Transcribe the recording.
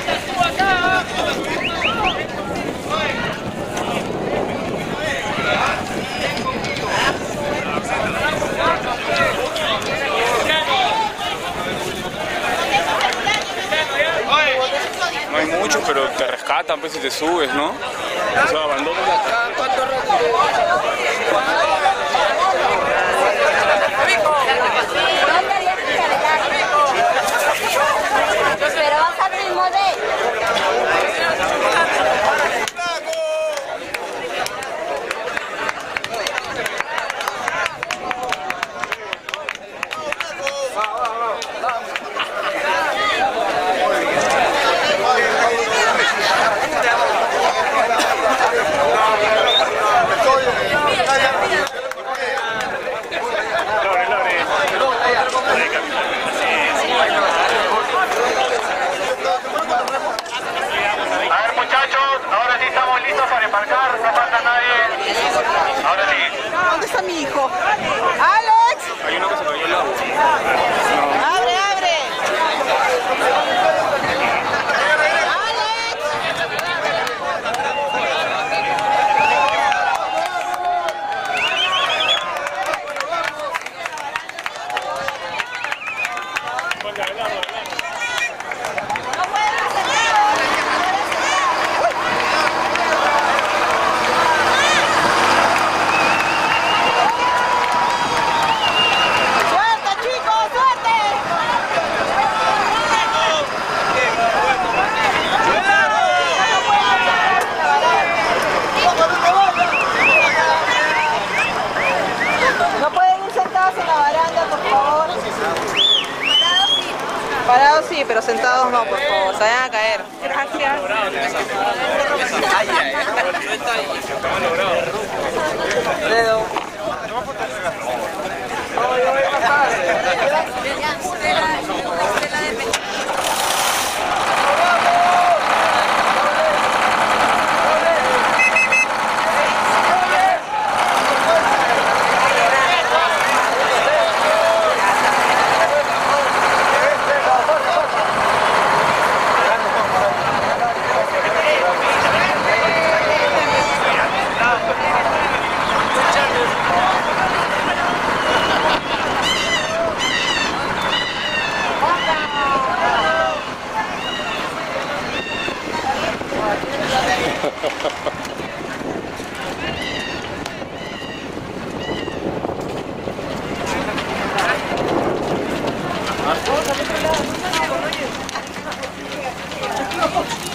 No hay mucho, pero te rescatan pues si te subes, ¿no? O sea, abandonas acá, ¿cuánto rato? Pero vas al ritmo de... ¿Dónde está mi hijo? ¡Alex! Hay uno que se cayó al lado. ¡Abre, abre! Parados sí, pero sentados no, por favor, se vayan a caer. Gracias. Dedo. No, yo voy a pasar. ¿Ah?